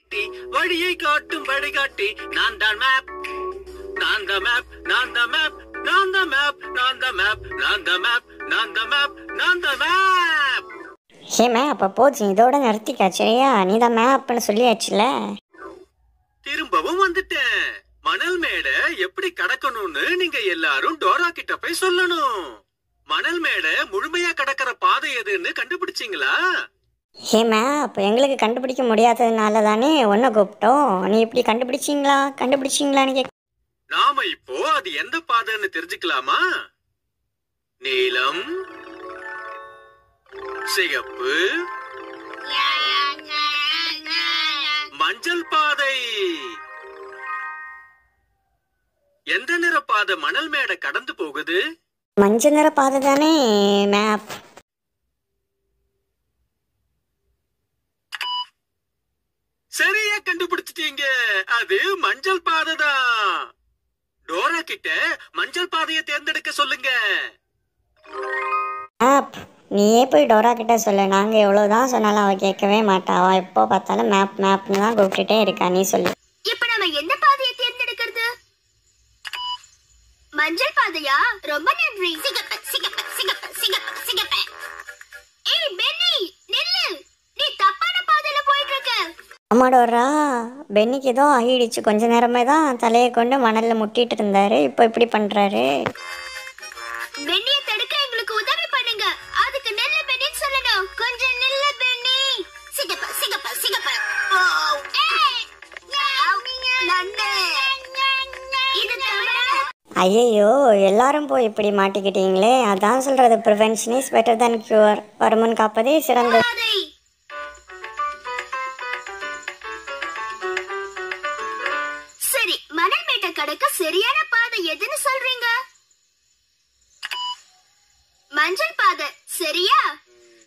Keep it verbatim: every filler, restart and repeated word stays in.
வழிகாட்டி வழியை காட்டும் வழிகாட்டி நான் தான் மேப் நான் தான் மேப் நான் தான் மேப் நான் தான் மேப் நான் தான் மேப் நான் தான் மேப் நான் தான் மேப் நான் தான் மேப். ஹே மேப் போச்சு, இதோட நிறுத்திக்கா சரியா? நீ தான் மேப்னு சொல்லியாச்சுல. திரும்பவும் வந்துட்டேன். மணல் மேடை எப்படி கடக்கணும்னு நீங்க எல்லாரும் டோரா கிட்ட போய் சொல்லணும். மணல் மேடை முழுமையா கடக்கிற பாதை எதுன்னு கண்டுபிடிச்சீங்களா? ஹே மேப், எங்களுக்கு கண்டுபிடிக்க முடியாததுனால தானே உன்னை கூப்பிட்டோம். நீ இப்படி கண்டுபிடிச்சிங்களா கண்டுபிடிச்சிங்களான்னு கேட்க. நாம இப்போ அது எந்த பாதைன்னு தெரிஞ்சுக்கலாமா? நீலம், சிகப்பு, மஞ்சள் பாதை. எந்த நிற பாதை மணல் மேடை கடந்து போகுது? மஞ்சள் நிற பாதை தானே மேப். சரியா கண்டுபிடிச்சிட்டீங்க, அது மஞ்சள் பாதை தான். டோரா கிட்ட மஞ்சள் பாதையை தேர்ந்தெடுக்க சொல்லுங்க. மேப், நீயே போய் டோரா கிட்ட சொல்லு. நாங்க எவ்வளவுதான் சொன்னாலும் அவ கேட்கவே மாட்டா. அவ எப்போ பார்த்தாலும் மேப் மேப்னு தான் கூப்பிட்டுட்டே இருக்கா. நீ சொல்லு. இப்ப நம்ம எந்த பாதையை தேர்ந்தெடுக்கிறது? மஞ்சள் பாதையா? ரொம்ப நன்றி. சிகப்பு சிகப்பு சிகப்பு சிகப்பு சிகப்பு. ஏய் பென்னி, நில்லு. நீ தப்பான பாதையில போயிட்டு இருக்க. ஆமா டோரா, பென்னிக்கு ஏதோ ஆகிடுச்சு. கொஞ்ச நேரமே தான் தலையை கொண்டு மணல்ல முட்டிட்டு இருந்தாரு, இப்போ இப்படி பண்றாரு. பென்னியை தடுக்க எங்களுக்கு உதவி பண்ணுங்க. அதுக்கு நில்லு பென்னின்னு சொல்லணும். கொஞ்சம் நில்லு பென்னி. சிகப்பு சிகப்பு சிகப்பு. ஏய் நன்னே, இது தவறா? ஐயோ, எல்லாரும் போய் இப்படி மாட்டிக்கிட்டீங்களே. அதான் சொல்றது, prevention is better than cure. வருமுன் காப்பதே சிறந்தது. சரி, மணல் மேட்டை கடக்க சரியான பாதை எதுன்னு சொல்றீங்க? மஞ்சள் பாதை சரியா?